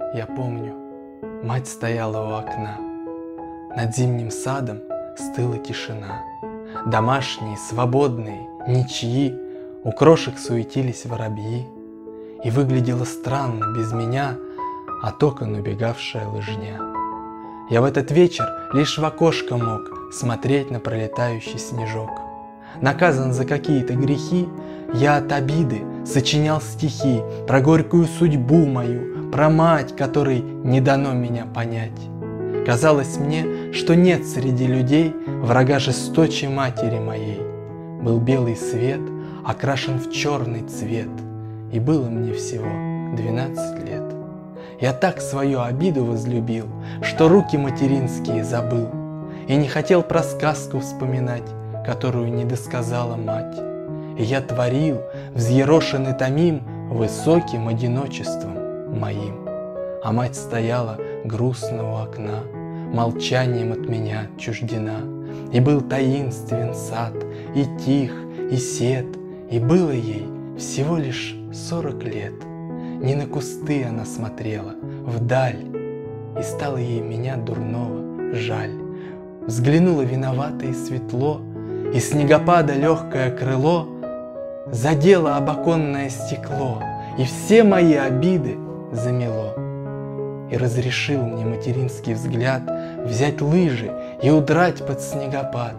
Я помню, мать стояла у окна. Над зимним садом стыла тишина. Домашние, свободные, ничьи, у крошек суетились воробьи. И выглядело странно без меня от окон убегавшая лыжня. Я в этот вечер лишь в окошко мог смотреть на пролетающий снежок. Наказан за какие-то грехи, я от обиды сочинял стихи про горькую судьбу мою, про мать, которой не дано меня понять. Казалось мне, что нет среди людей врага жесточей матери моей. Был белый свет, окрашен в черный цвет, и было мне всего 12 лет. Я так свою обиду возлюбил, что руки материнские забыл, и не хотел про сказку вспоминать, которую не досказала мать. И я творил, взъерошенный томим, высоким одиночеством моим. А мать стояла грустно у окна, молчанием от меня отчуждена. И был таинствен сад, и тих, и сед, и было ей всего лишь 40 лет. Не на кусты она смотрела, вдаль, и стало ей меня дурного жаль. Взглянула виновато и светло, и снегопада легкое крыло задело об оконное стекло, и все мои обиды замело. И разрешил мне материнский взгляд взять лыжи и удрать под снегопад.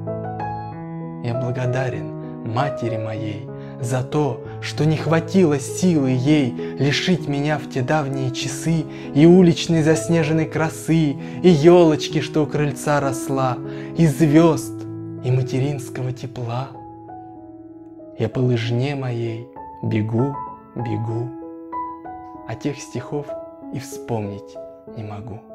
Я благодарен матери моей за то, что не хватило силы ей лишить меня в те давние часы и уличной заснеженной красы, и елочки, что у крыльца росла, и звезд, и материнского тепла. Я по лыжне моей бегу, бегу, а тех стихов и вспомнить не могу.